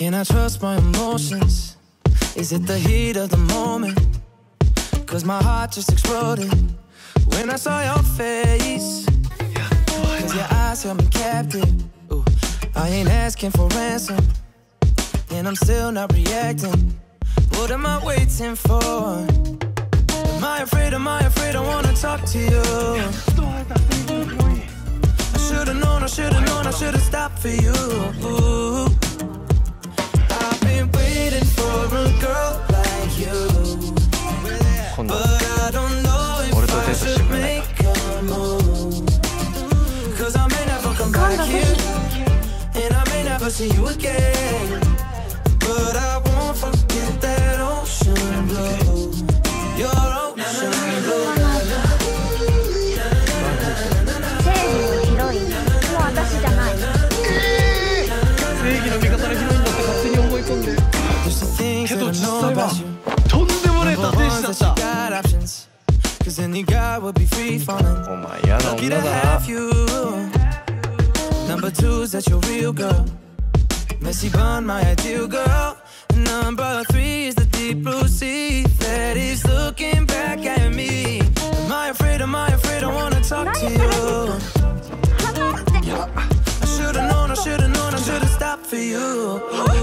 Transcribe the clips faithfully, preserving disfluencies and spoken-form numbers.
Can I trust my emotions? Is it the heat of the moment? Cause my heart just exploded when I saw your face. Cause your eyes held me captive. Ooh, I ain't asking for ransom, and I'm still not reacting. What am I waiting for? Am I afraid, am I afraid I wanna talk to you? I should've known, I should've known, I should've stopped for you. Ooh. I've been waiting for a girl like you, but I don't know if I should make a move. Cause I may never come back here, and I may never see you again. But I won't forget that ocean blue, your ocean blue. 正義のヒロイン、もう私じゃない。正義の味方のヒロインだって勝手に思い込んで。けど実際はとんでもねえ立て石だった。Cause any guy would be free falling. Lucky to have you. Number two is that you're real, girl. Messy bun, my ideal girl. Number three is the deep blue sea that is looking back at me. Am I afraid, am I afraid I wanna talk to you? I should've known, I should've known, I should've stopped for you.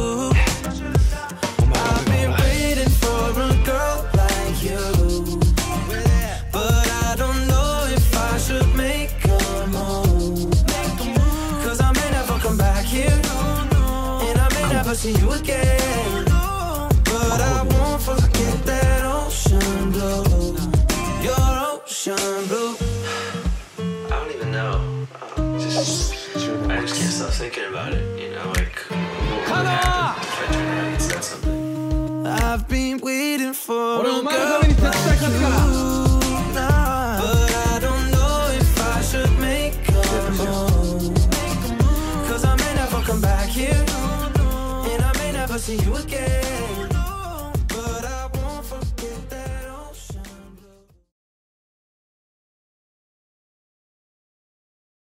I've been waiting for a girl like you, but I don't know if I should make a move. Cause I may never come back here, and I may never see you again. But I won't forget that ocean blue, your ocean blue. I don't even know. Um, just, I just can't stop thinking about it, you know, like what would happen if I turned around and said something. I've been waiting for a girl like you, but I don't know if I should make a move. Cause I may never come back here, and I may never see you again.